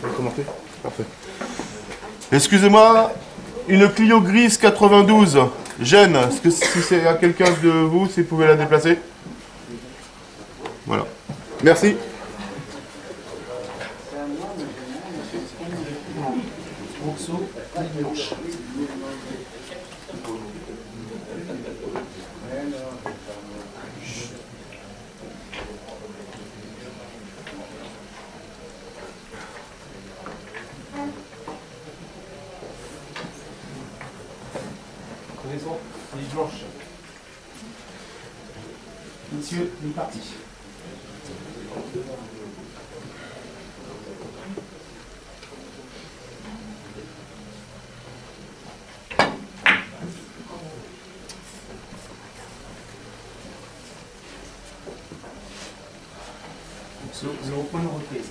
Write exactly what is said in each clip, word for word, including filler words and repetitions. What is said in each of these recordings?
Vous avez commenté? Parfait. Excusez-moi, une Clio grise quatre-vingt-douze, gêne. Est-ce que si c'est à quelqu'un de vous, si vous pouvez la déplacer? Voilà. Merci. Connaissons les blanches. Monsieur, il est parti. Zéro point de reprise.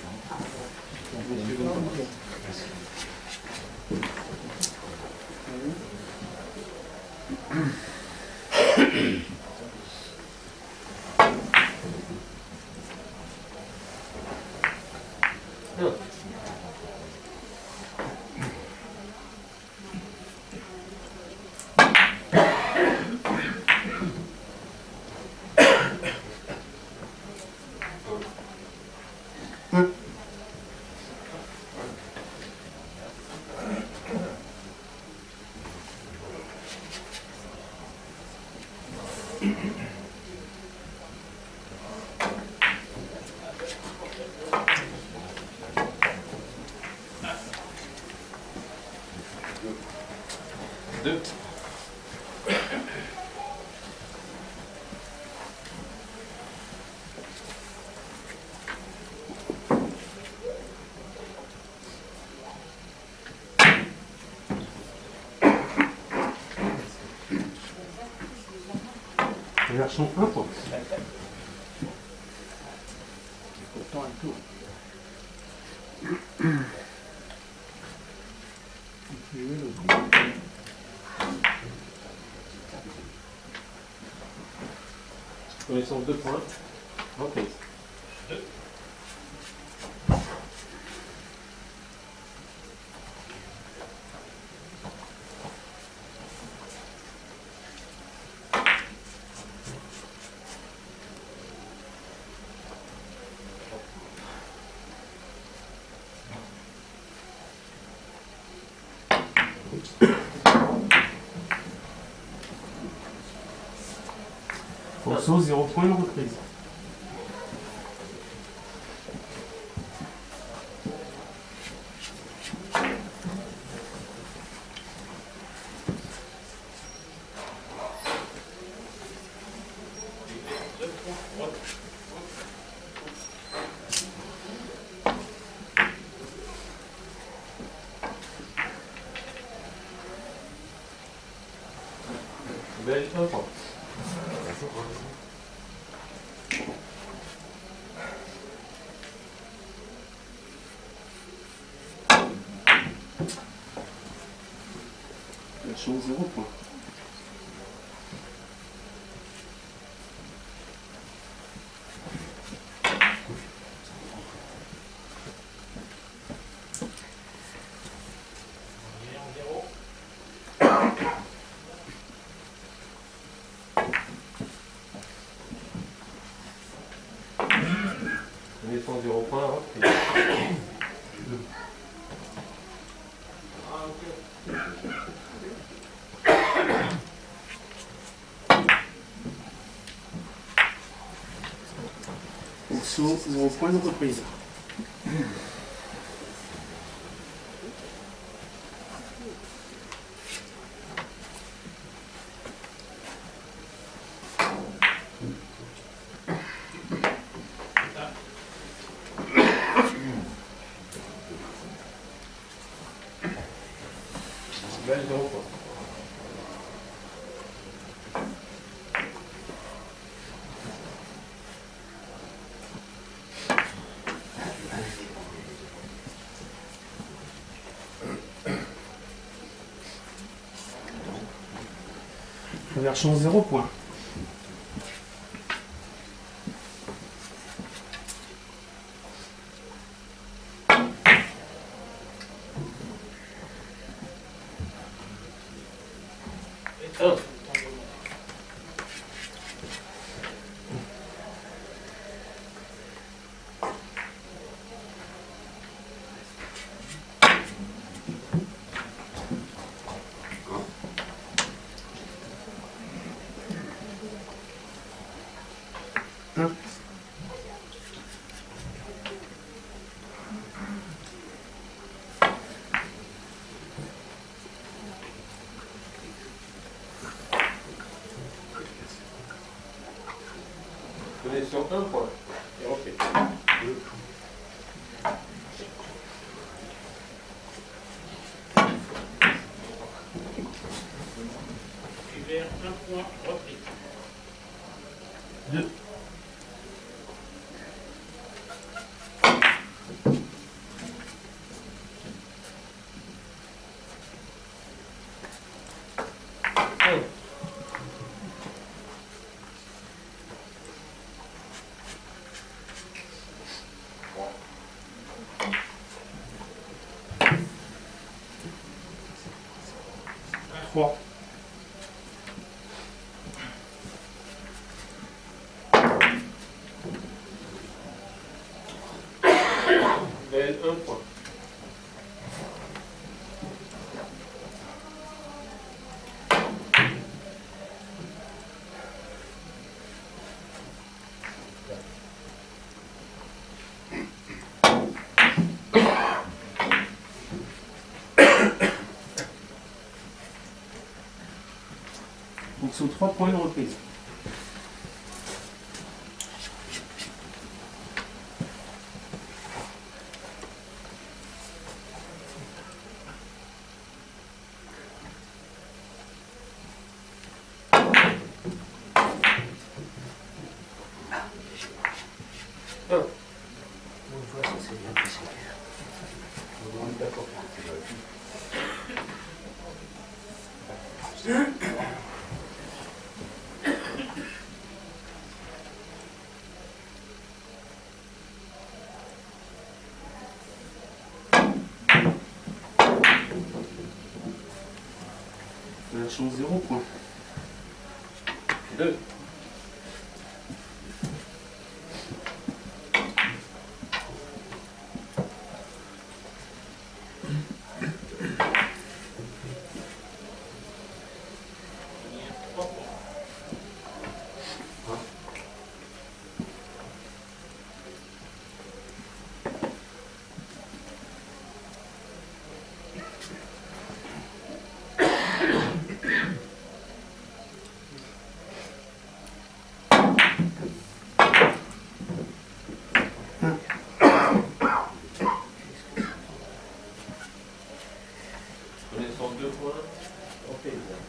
Deux. Version un point. Pourtant un tour. Connaissance deux points. Reprise. deux. Morceau, zéro point de reprise. Belle un point. Version zéro point. Connaissance zéro point, reprise. Morceau, zéro point de reprise. Belle zéro point. Version zéro point. un. Connexion un point. Et ok. Hiver, un point, repris. Deux. trois. Belle, un point. Donc c'est aux trois points de reprise. un. La chance zéro point. deux. Connaissance deux points. Ok.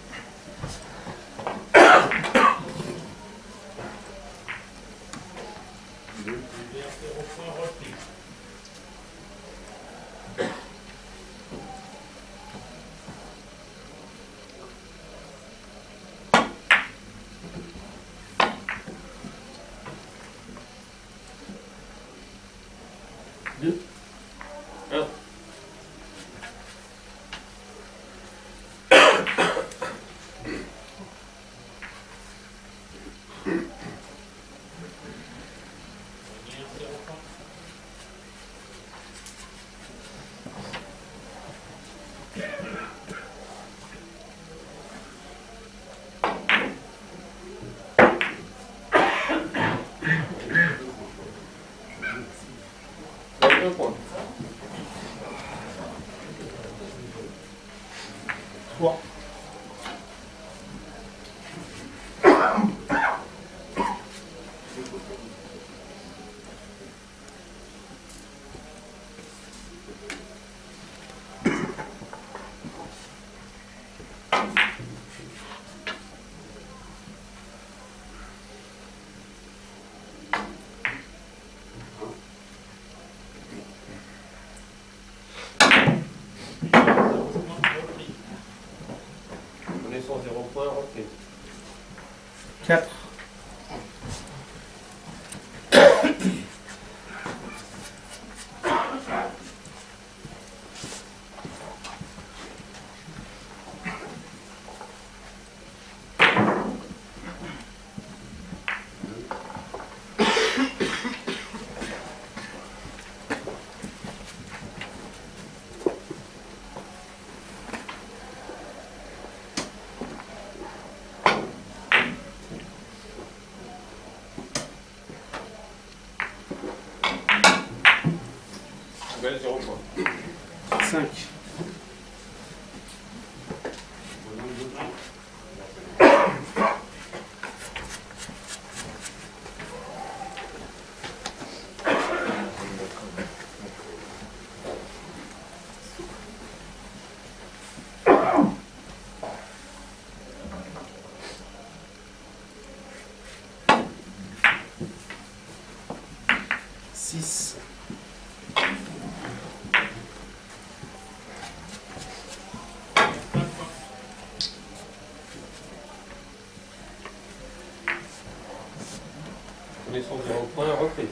Hiver, zéro point, repris. deux. un. Hiver, zéro point. un point. trois. Connaissance zéro point. Ok. quatre. cinq. six. Connaissance zéro point, reprise.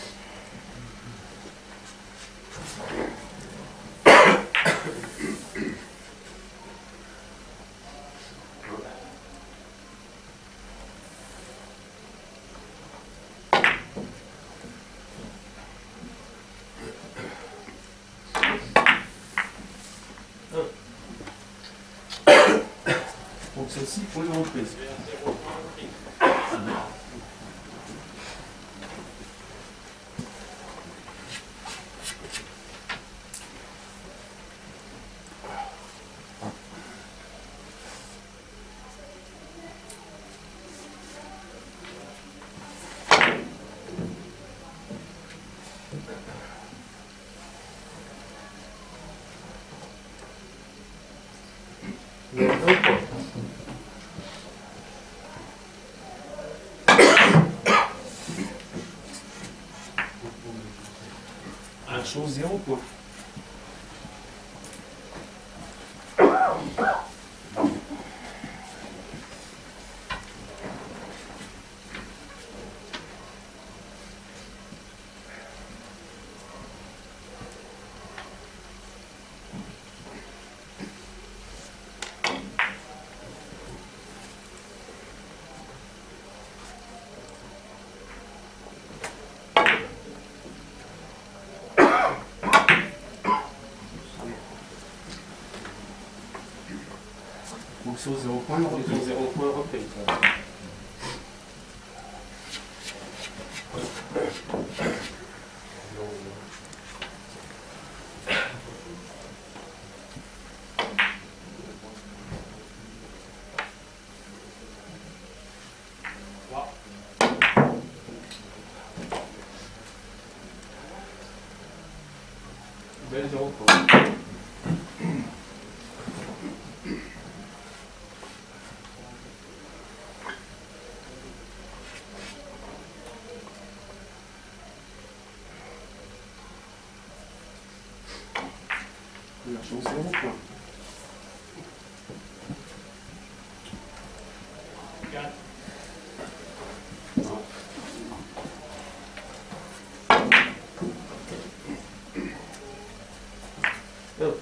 Donc celle-ci pour une reprise. zéro point reprise. Il y a un point. Un chose zéro point. Donc sur zéro point, une reprise. Connaissance zéro point, reprise. trois. Belle zéro point. La chose zéro point. quatre. Un.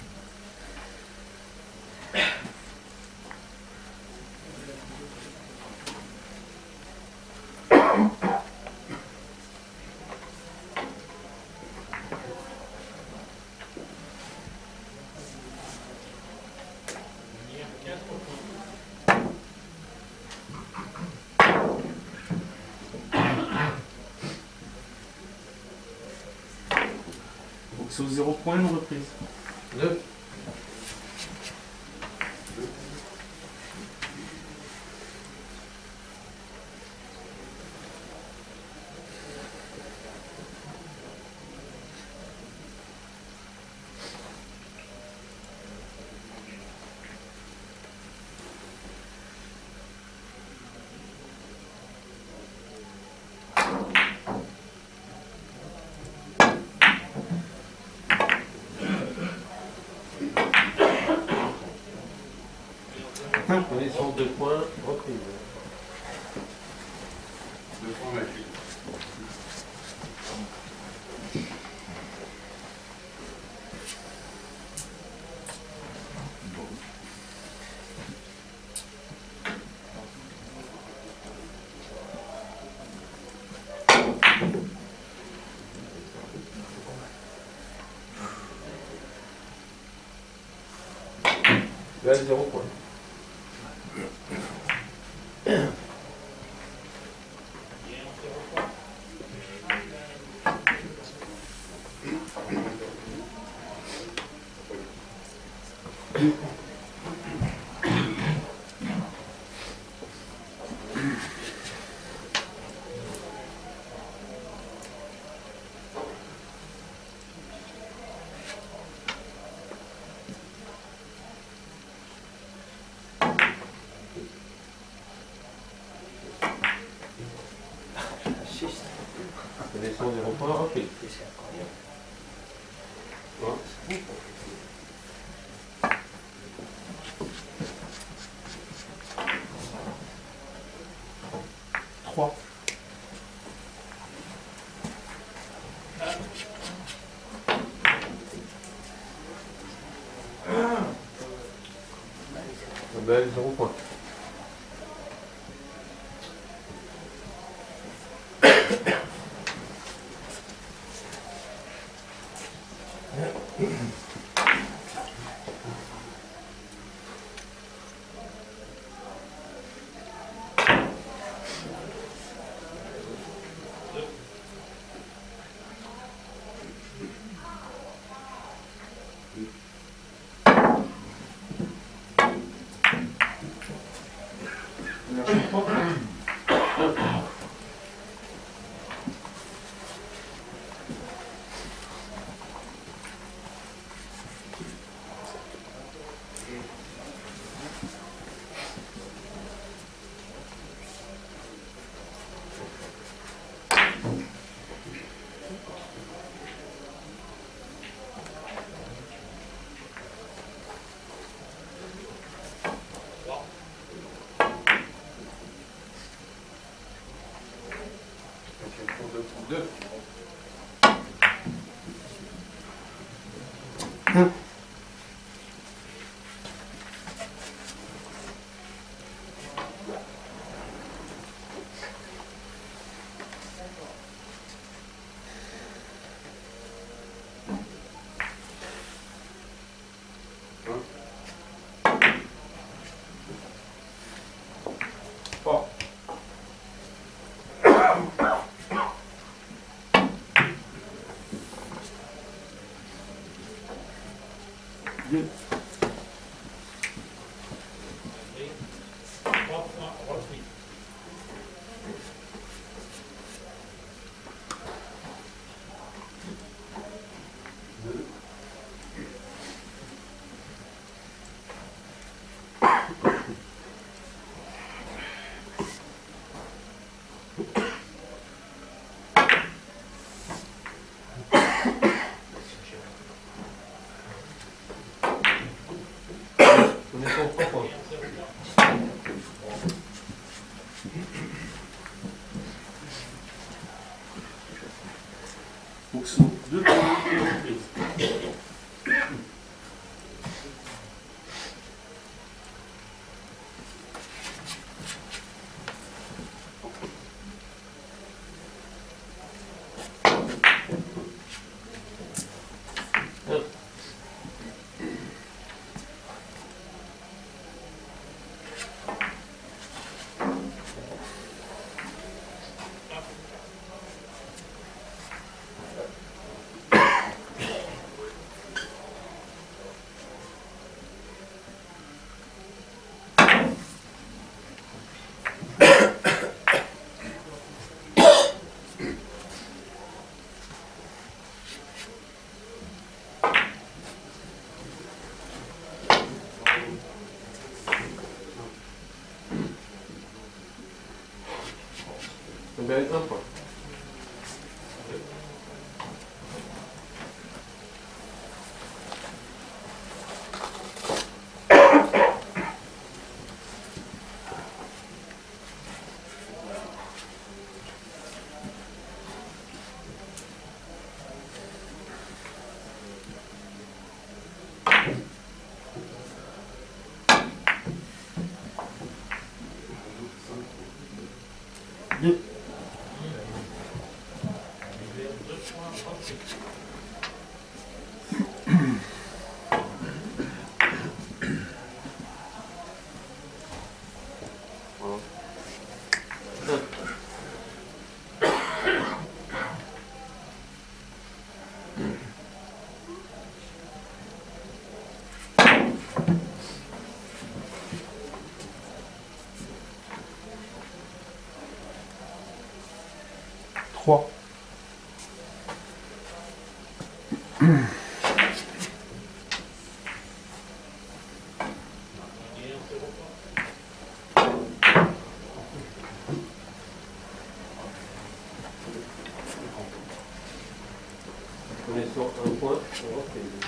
Lumière quatre points. Donc sur zéro point, une reprise. neuf. Connaissance deux points, reprise. Belle zéro point. Lumière zéro point. Descend zéro point, reprise. trois. Belle, zéro point. deux. Trois. Deux. trois points repris. Connaissons trois points. Oxo, deux points et reprise. Belle, un point. Deux. deux points repris. On est sur un point, on reprise.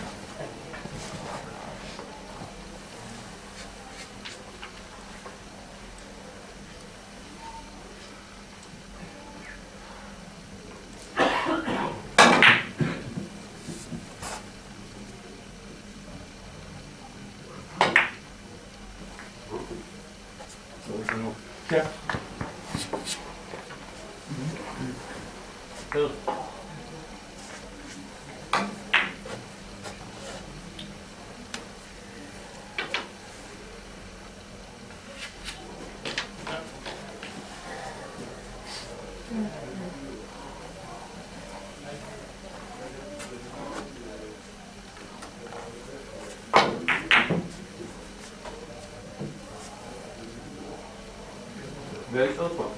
Quatre. Un. Belle, un point.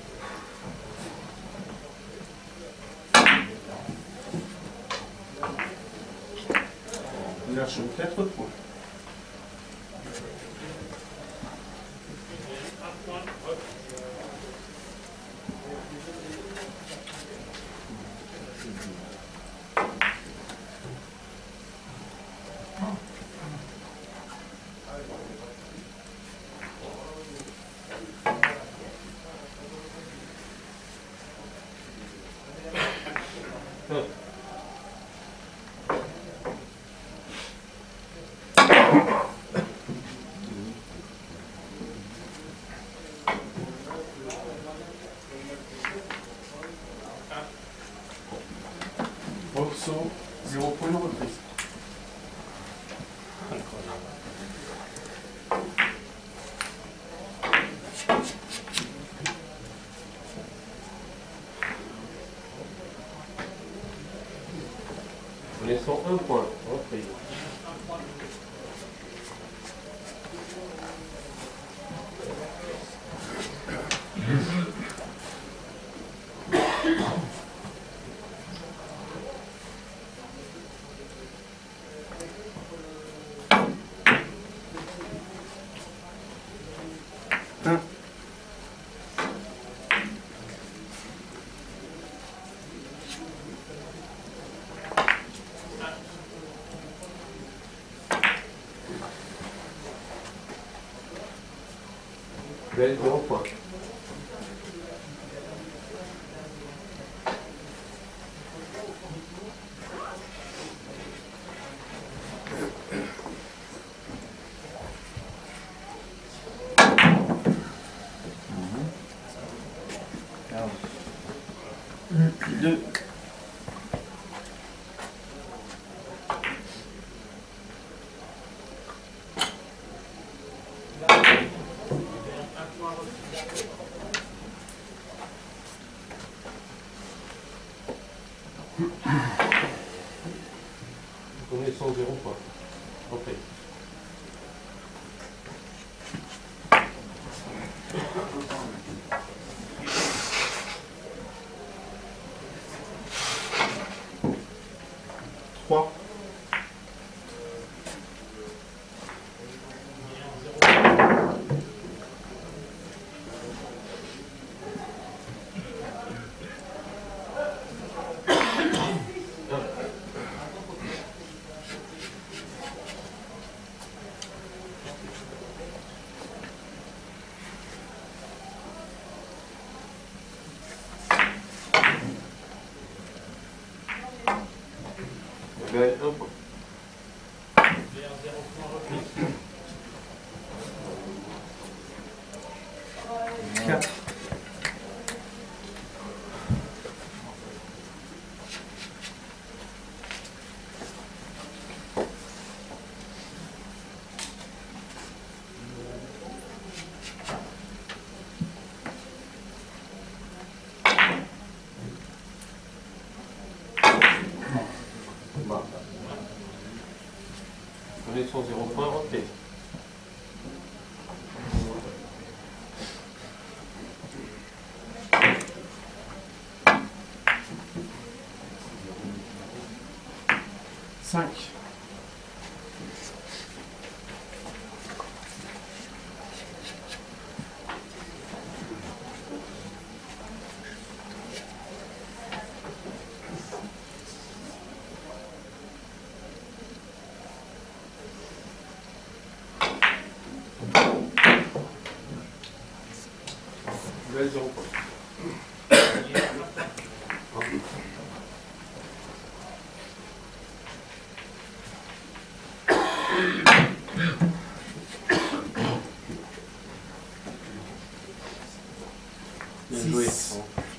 Lâche quatre points. Un. Morceau, zéro point de reprise. On est sur un point, reprise. Un. Belle, zéro point. Deux. On est sur zéro point. Reprise. trois. Belle, un point. Quatre. On est sur zéro point, reprise. cinq. Duel zéro point. Bien joué. Six.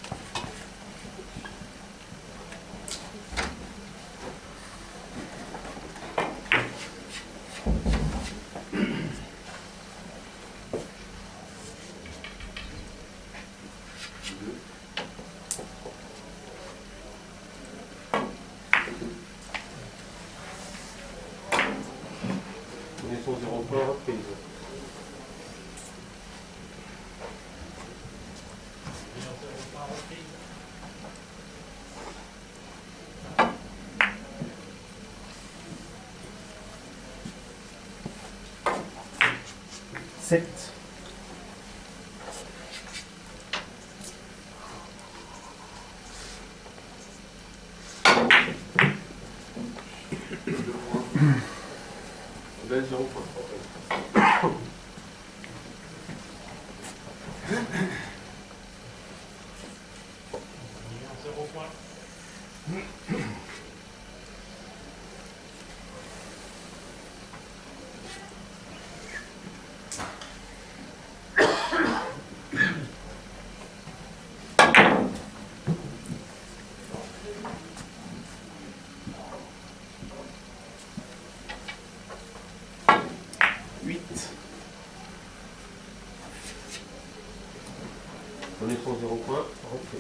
Connaissons zéro point, reprise. Sept. Duel zéro point. zéro point. Huit. Connaissons zéro point, reprise.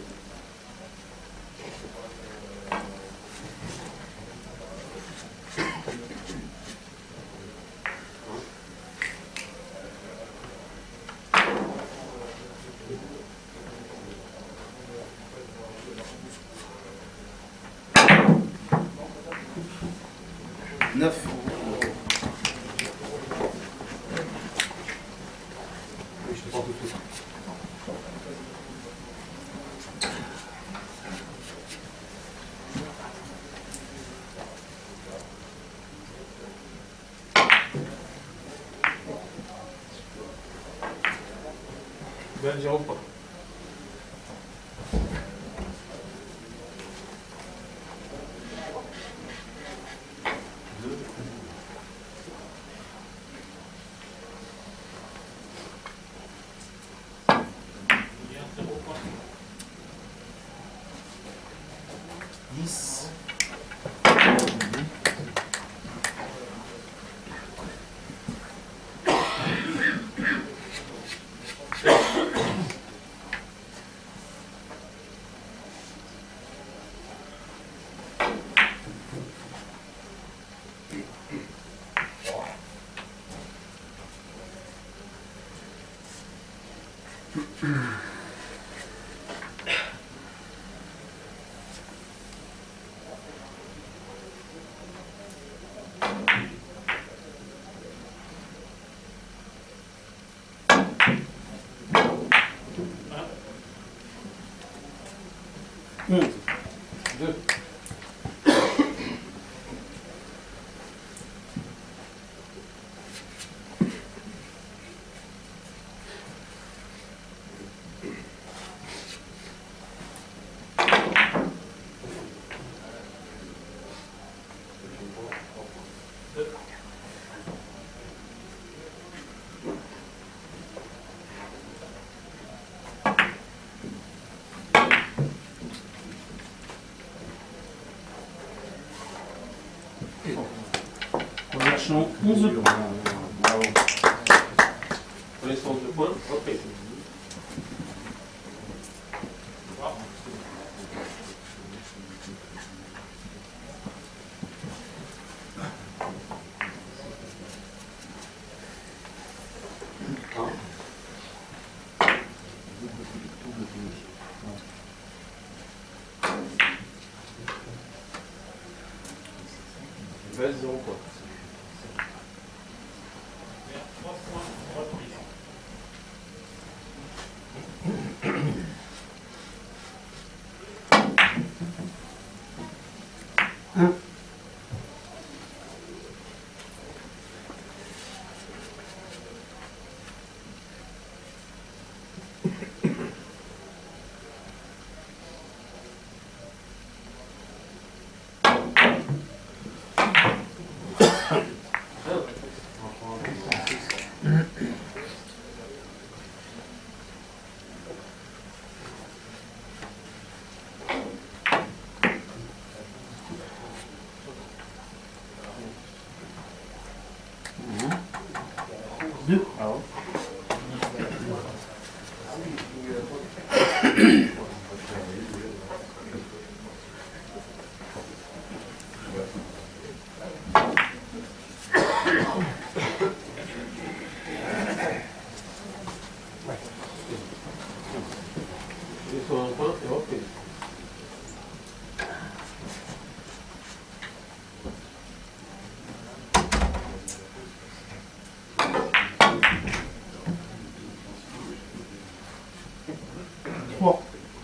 Neuf. Oui, je te prends tout de suite. Duel zéro point. zéro point. Dix. Onze. Deux. Première champ, onze points. Bravo. Connaissance de points, reprise. Belle, zéro point. trois points, reprise. Deux. Et sur un point, et reprise. Trois.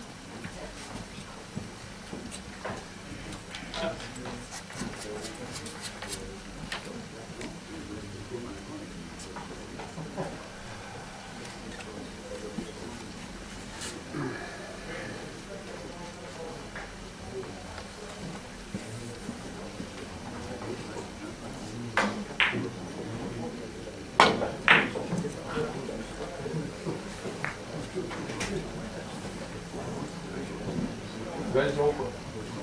Belle, zéro point.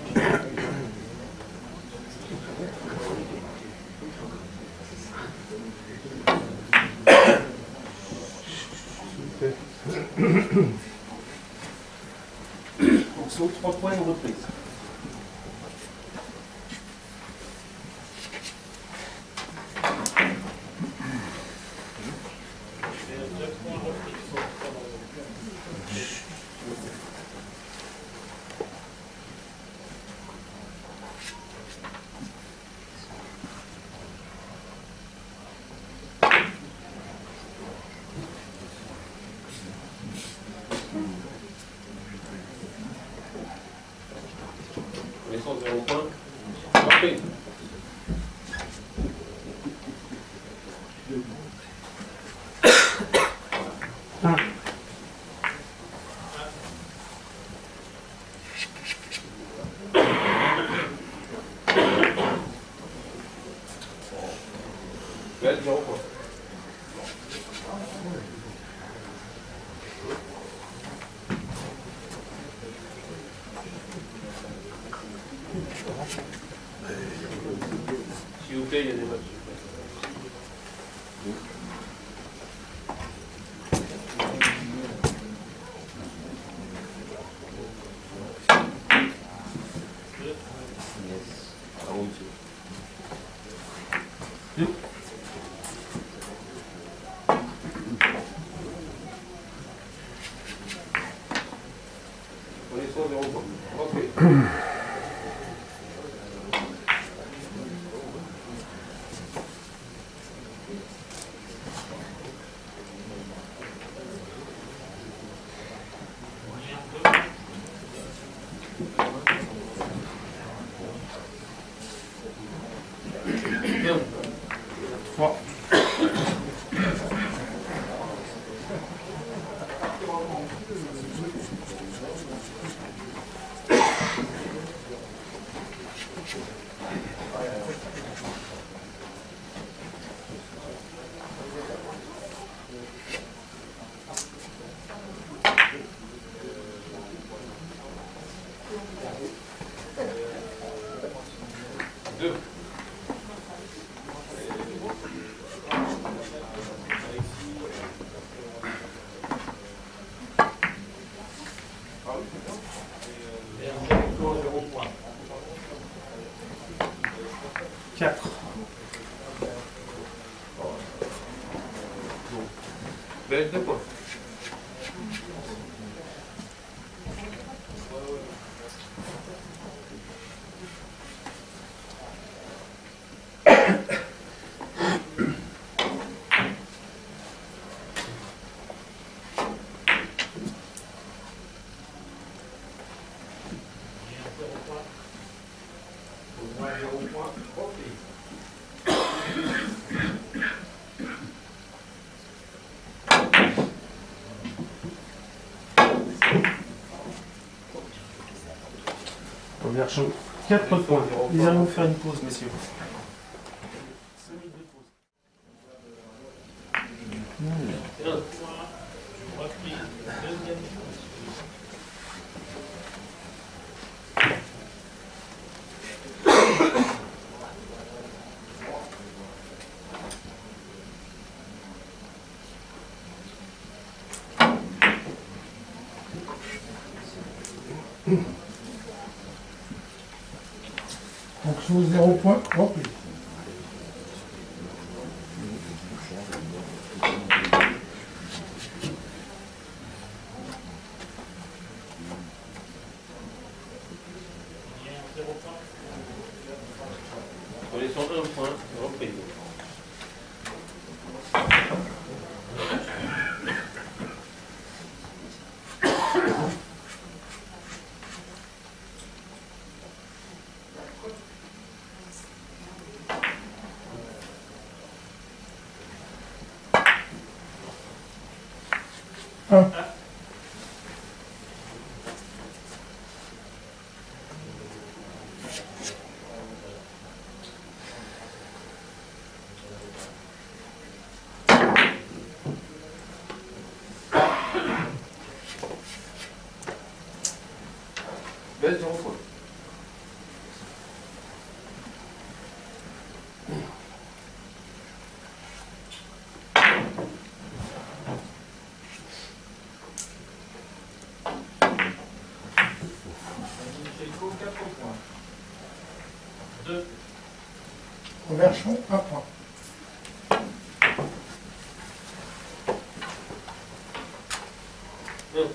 Morceau, trois points, une reprise. deux points, reprise. Connaissance, zéro point. Reprise. Belle, zéro point. S'il vous plaît, il y a des matchs. Connaissance, zéro point. Reprise. Trois. Deux. zéro point. Quatre. Belle, deux points. Reverchon, quatre points. Nous allons faire une pause, messieurs. Reprise, deuxième. Fonction zéro point rempli. Connaissons un point, reprise. un. Baisse zéro point. Michel quatre points. deux. Reverchon, un point. un.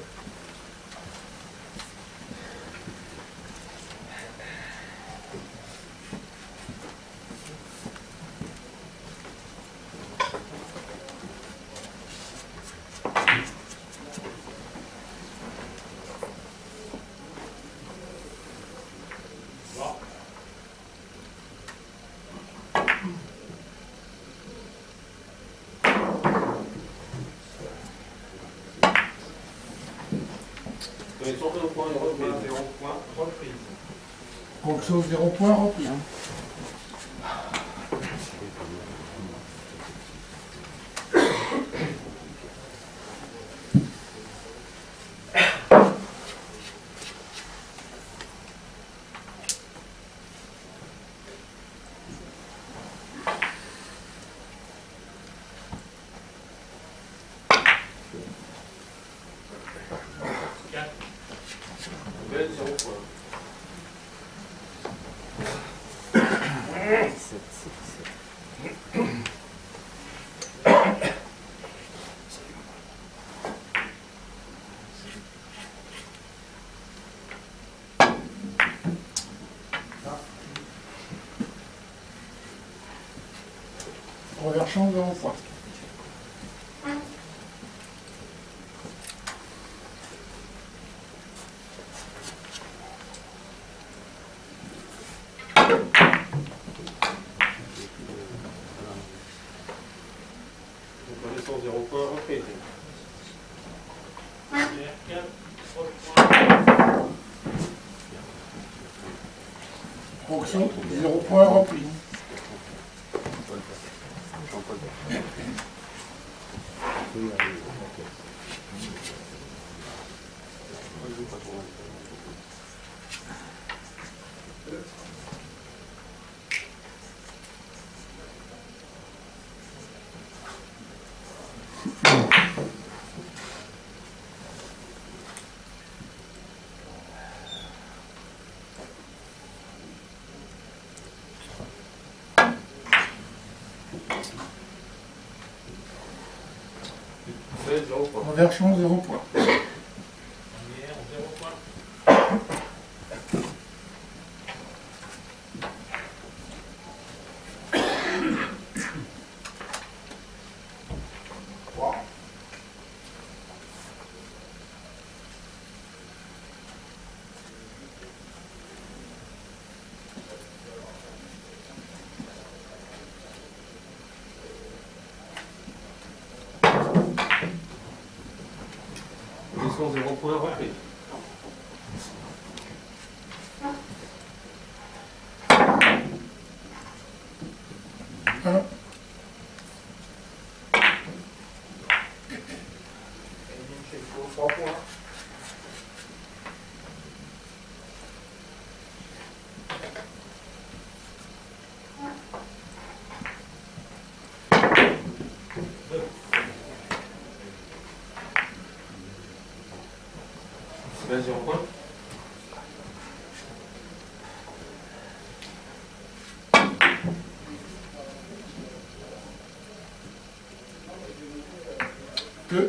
Connaissons un point, reprise. zéro point, reprise. Fonction zéro point rempli. Baisse zéro point. Reverchon, zéro point. Connaissons zéro point, reprise. quatre, trois points. Fonction zéro point rempli. Baisse zéro point. Reverchon, zéro point. Lumière, zéro point. Connaissons zéro point, reprise. vingt, zéro points. deux,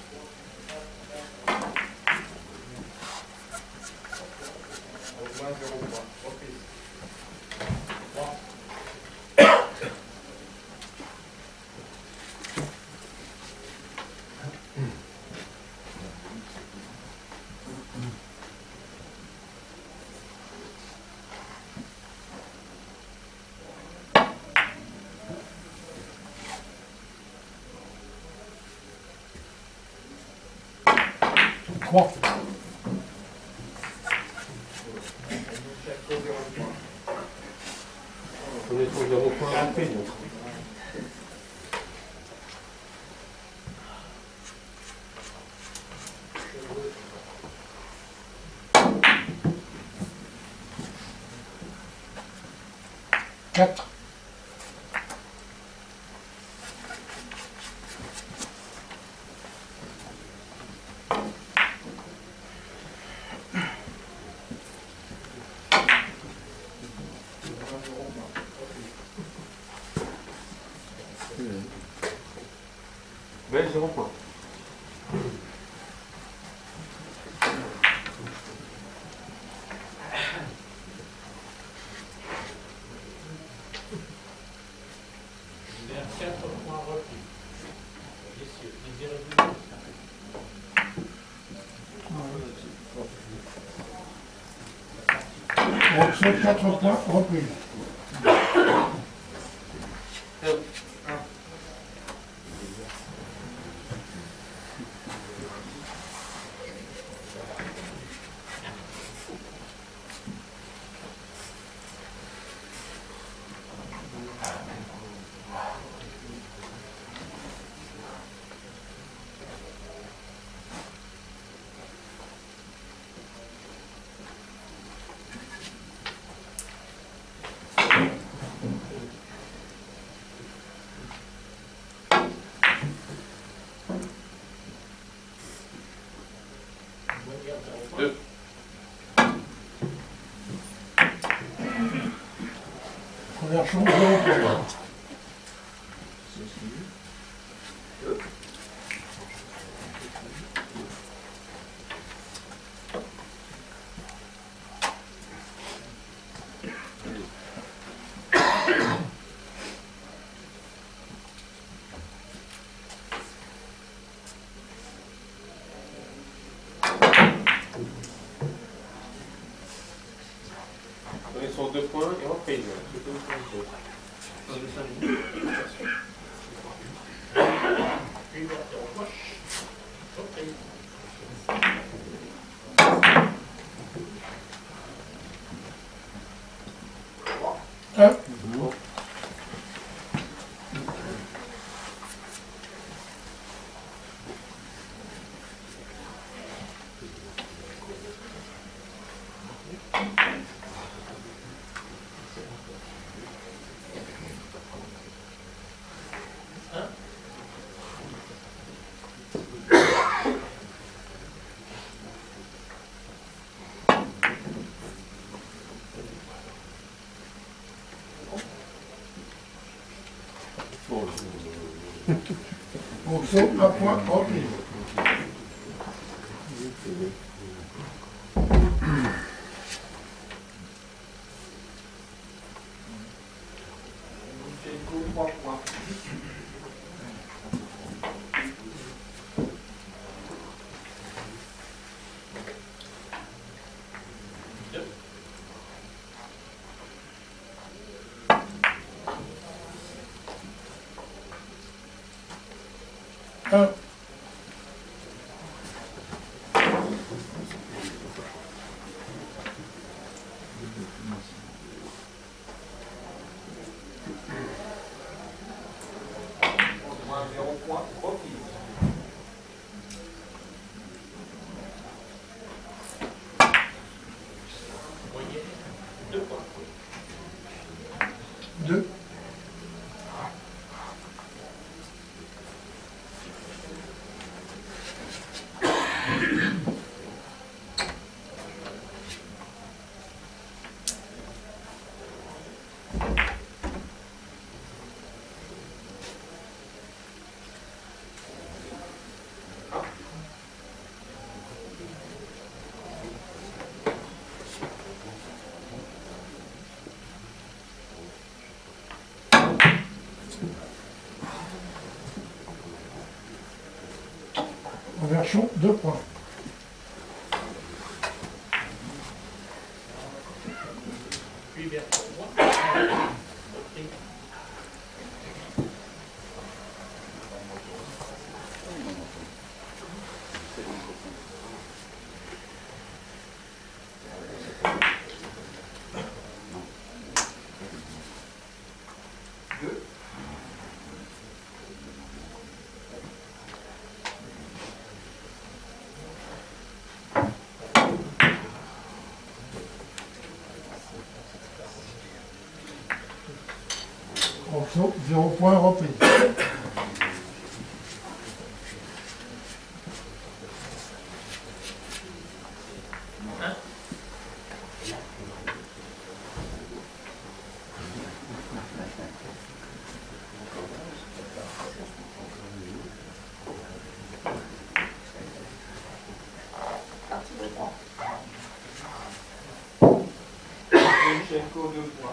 trois, On est sur zéro points rapide. quatre, vingt, zéro points. Vers quatre points repris. Messieurs, désirez-vous? Roxo, quatre points, reprise. deux. Première chance, zéro point. On est sur deux points et reprise. Puis vers zéro point. Reprise. un, Roxo, un point, reprise. trois points. un, zéro point, reprise. Moyenne, deux points. deux, Conversion, deux points. Puis vers pour moi. Reprise. Morceau, zéro point, reprise. Lomchenko, deux points.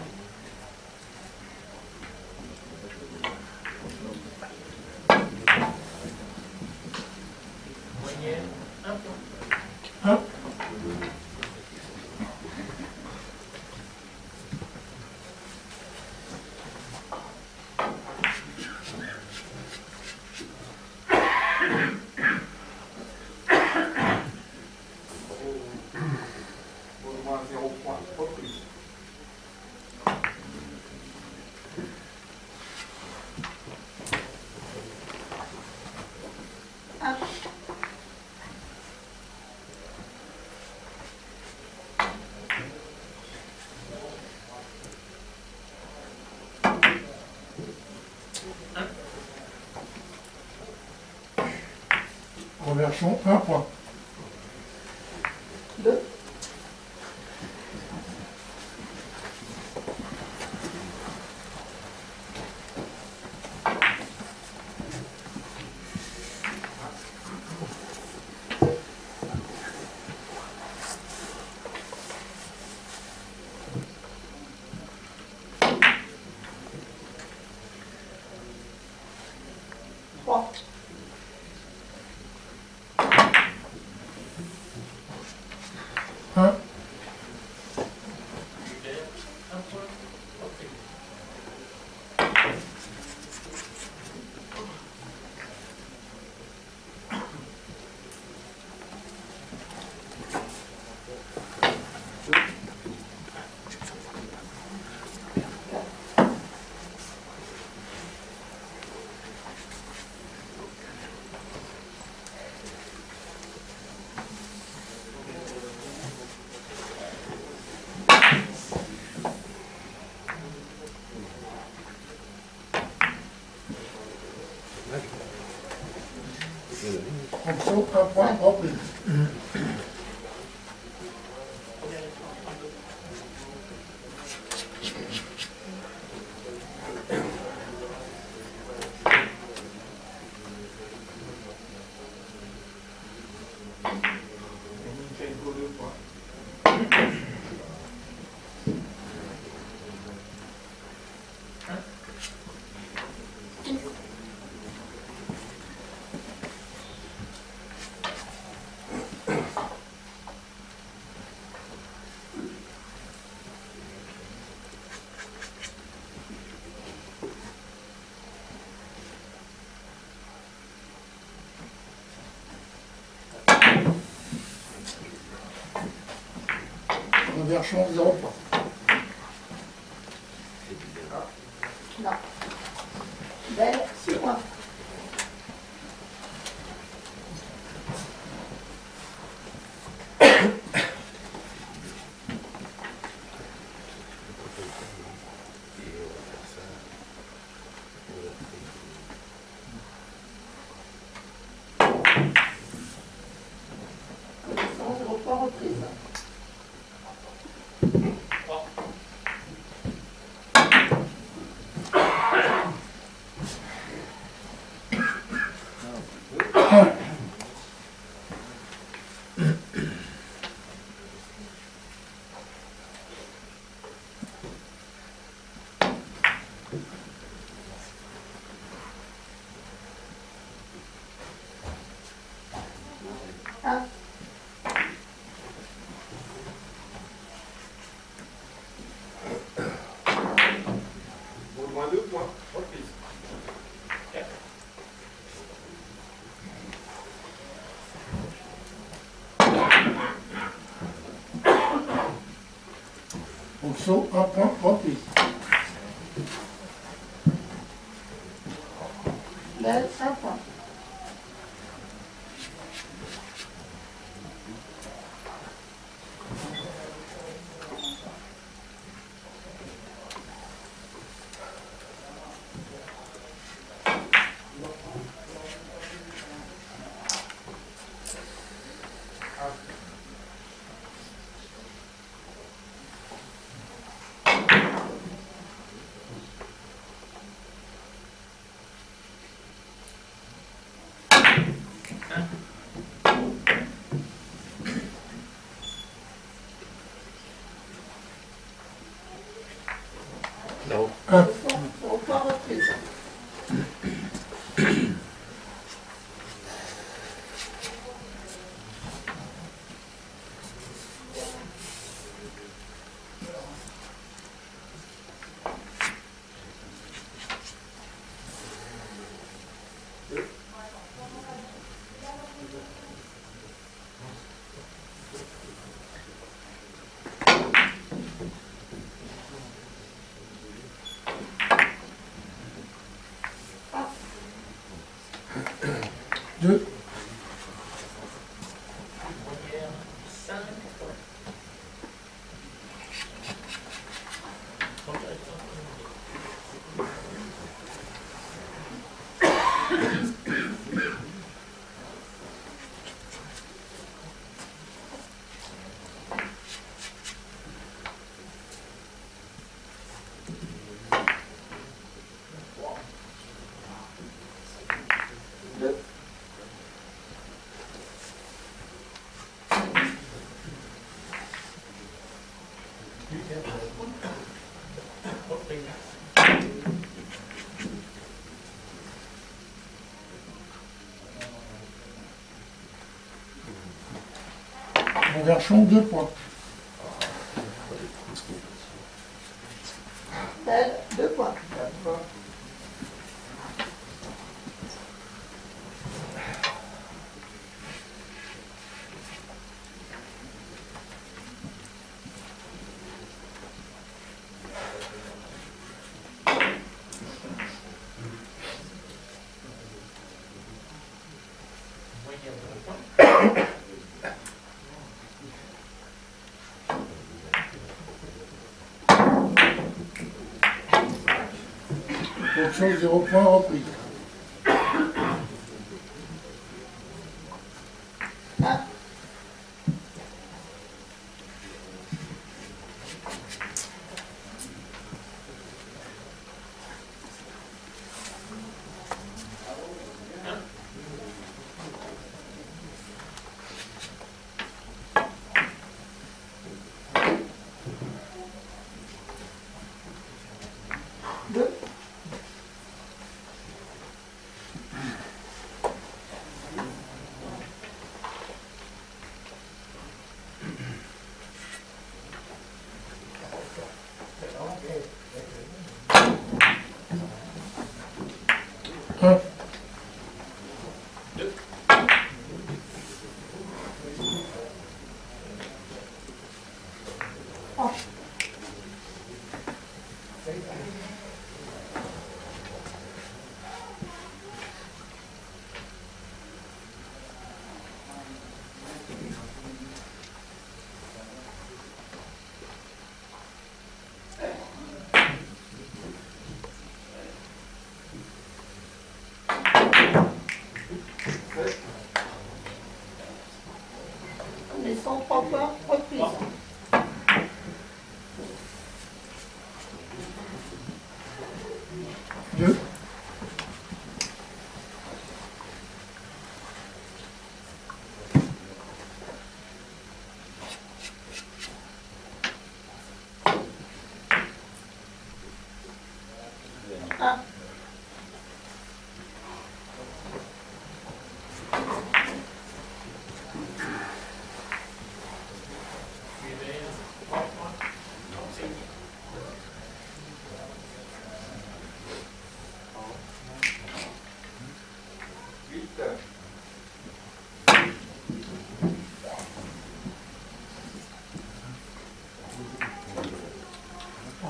Moyenne, un point. un. Baudouin, zéro point. Reprise. Conversion, un point. Deux. Trois. un. Puis vers un point. Reprise. Morceau, un point, reprise. Lomchenko, deux points. Conversion, zéro point. Non. Belle, six points. Connaissance, zéro point, reprise. Ponceau, un point, reprise. Belle, un point. Là-haut. un, Au point reprise. deux, Première, cinq points. Monverchon, deux points. Belle, deux points. Moyenne, un point. Ponceau, zéro point, reprise. Un. Deux. un, Connaissant, trois points, reprise. deux, Un. Suivez, trois points. Enseigné.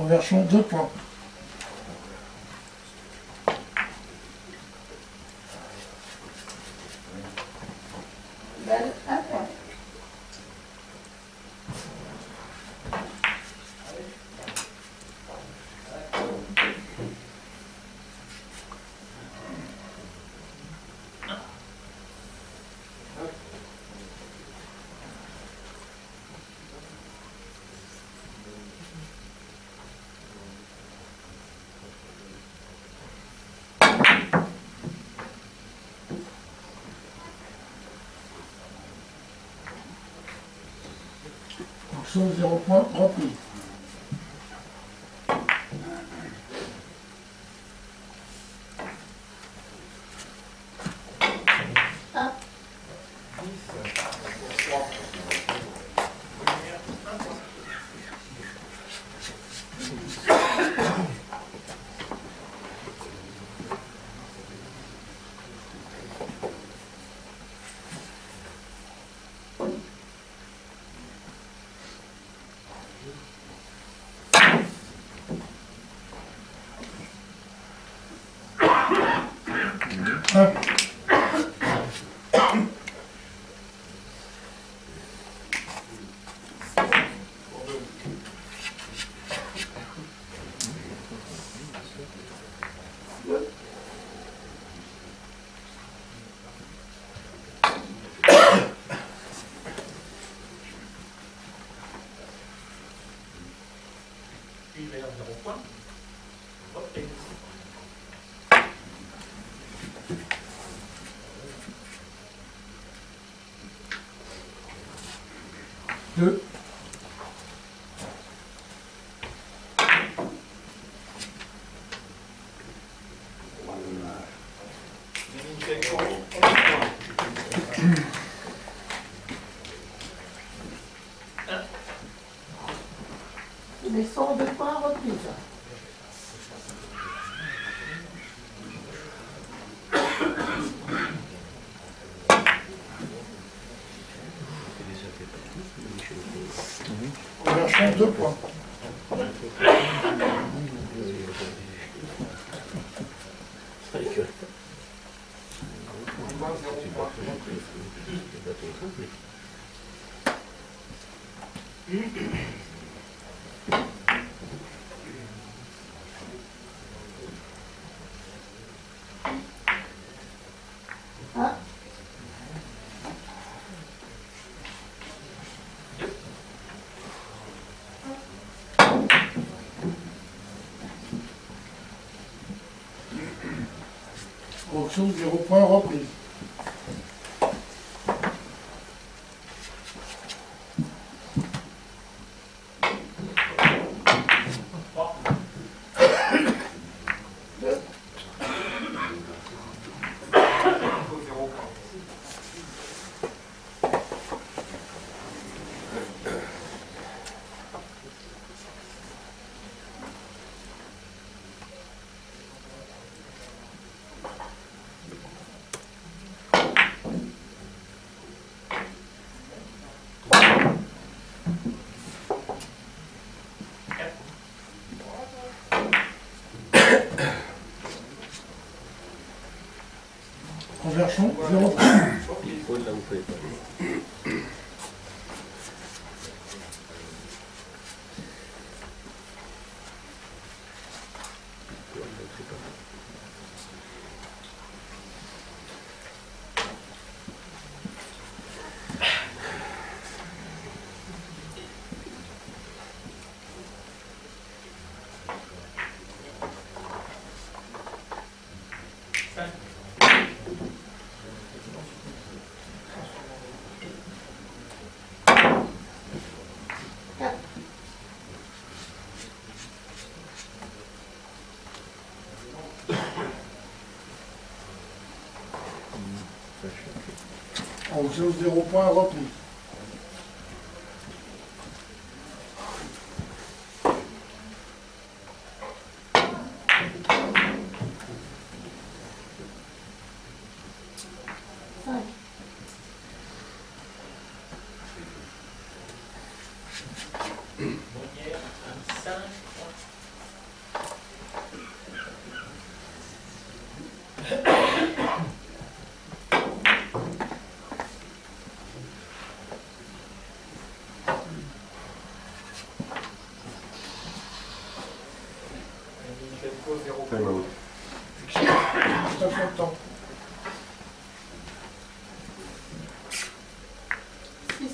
Conversion, deux points. Belle, un point. Action, zéro point, repris. Un. un. Puis vert, zéro point. Reprise. deux. Descend, deux points, reprise. Conversion, deux points. Un. Action, zéro point, reprise. Conversion, zéro point. Là, vous pouvez pas. Cinq. Quatre. Action, zéro point, reprise. Cinq. Monnière, un cinq. temps. six,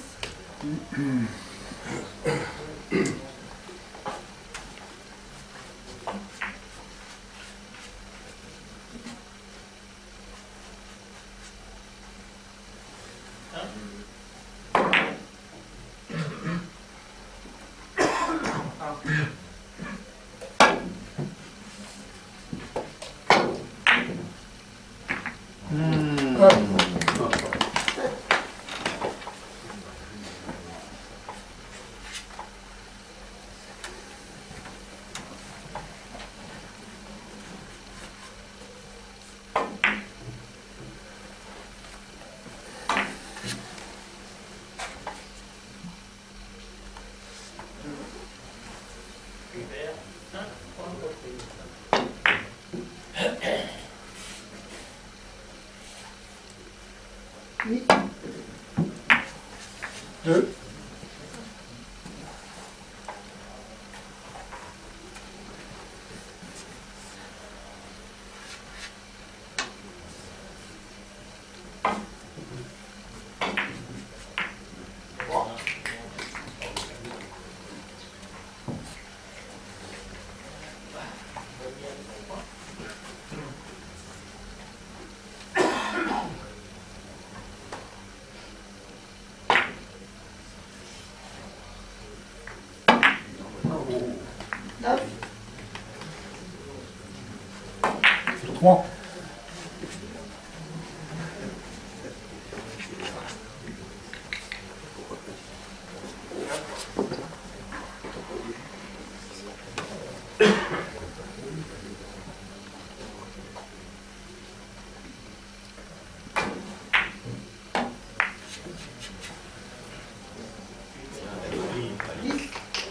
Vert, cinq points reprise. huit, deux, neuf, trois, dix,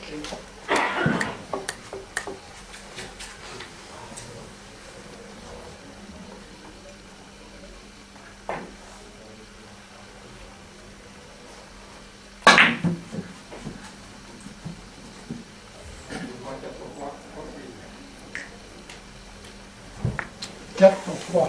quatre pour trois,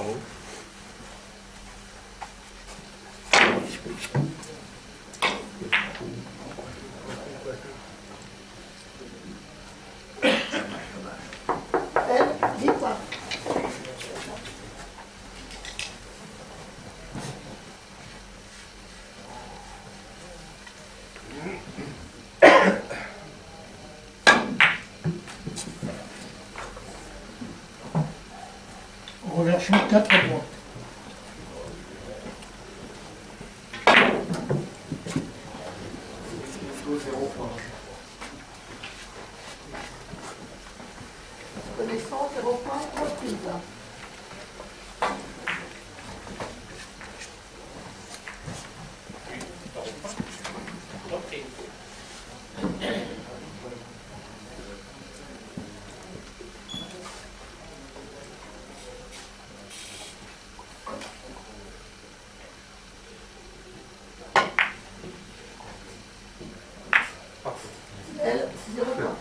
elle, dix points. reversion quatre points. Connaissance, zéro point, reprise. Reprise. Elle, zéro point.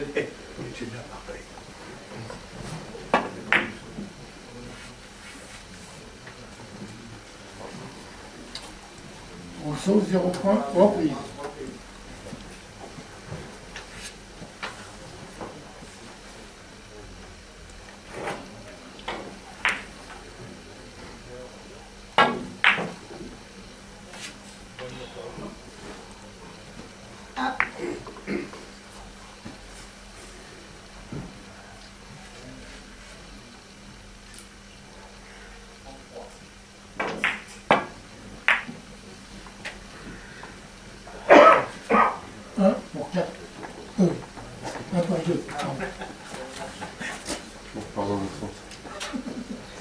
Rousseau, zéro point, reprise. un pour quatre. Euh, un pour deux. Pardon. Bon, pardon, le sens.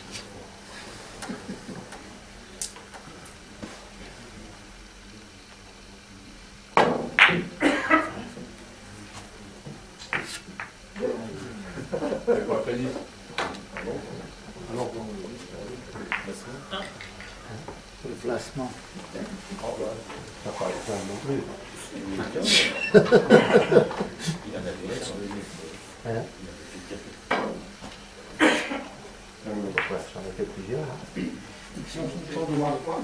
Le placement. Ça paraît pas non plus. Hein? Ah, mais Ouais, j'en ai fait plusieurs. Hein. Action sur le temps devant le point.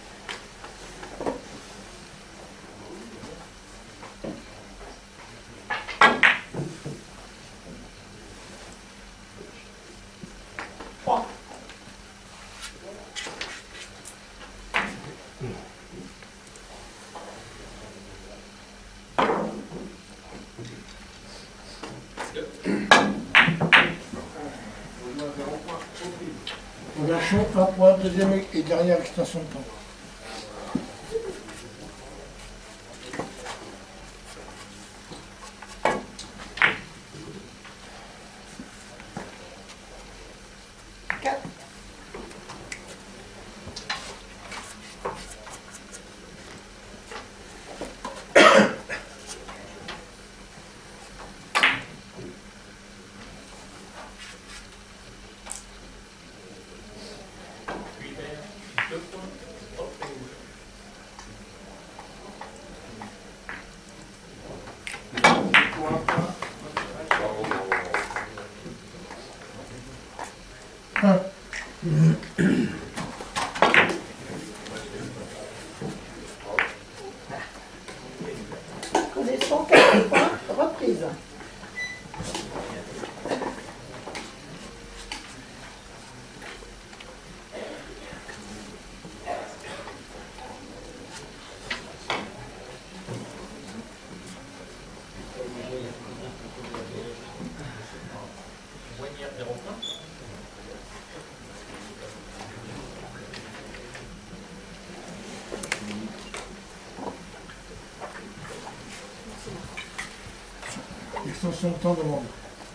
Relâchons un point, deuxième et dernière extension de temps. quatre. Deux points, reprise. un. Connaissons quatre points, reprise. Moignière, zéro point. Extension de temps demandée.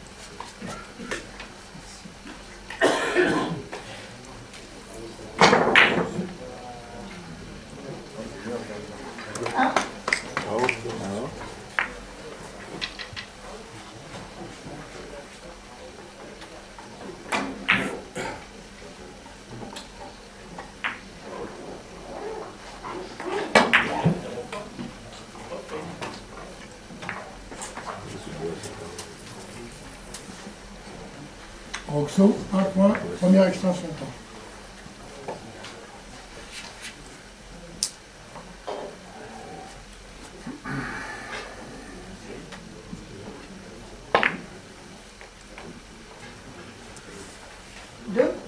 Roxo, un point, première extension de temps. deux.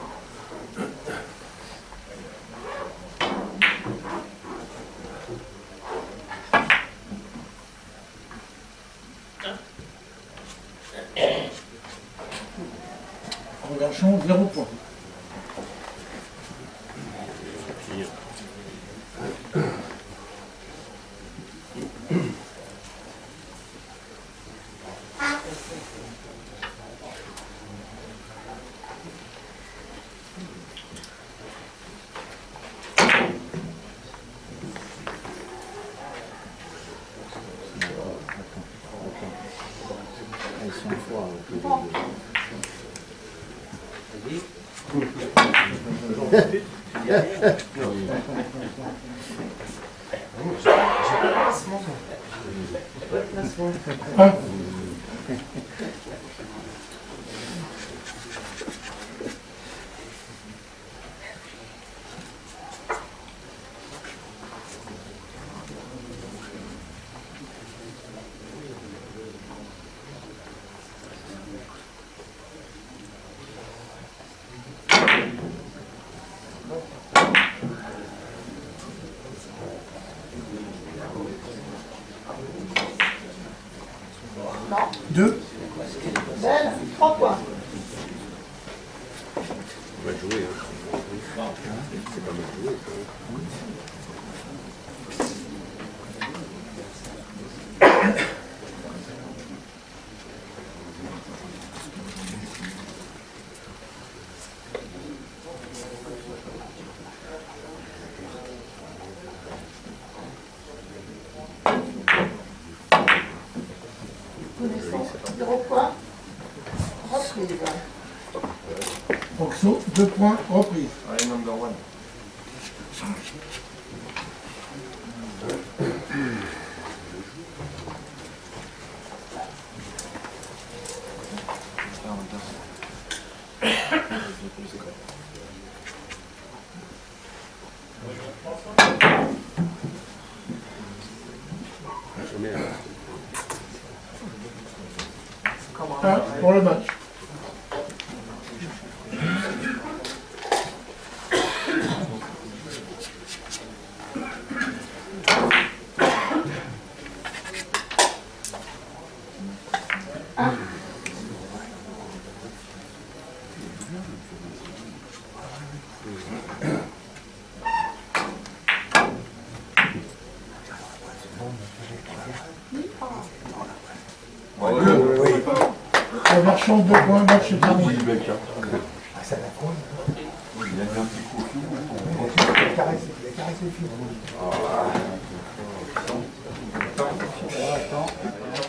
Relâchons, zéro point. Elles sont fois. Hein, un. Non. deux. Belle, trois points. On va jouer. Hein. C'est pas mal joué. Connaissons zéro point, reprise. Roxo, deux points, reprise. Allez, number one. Un pour le match. Première chance de points, match est terminé. Ah, ça va trop. Il a mis un petit coup au fil. Il a caressé, il a caressé le fil. Attends.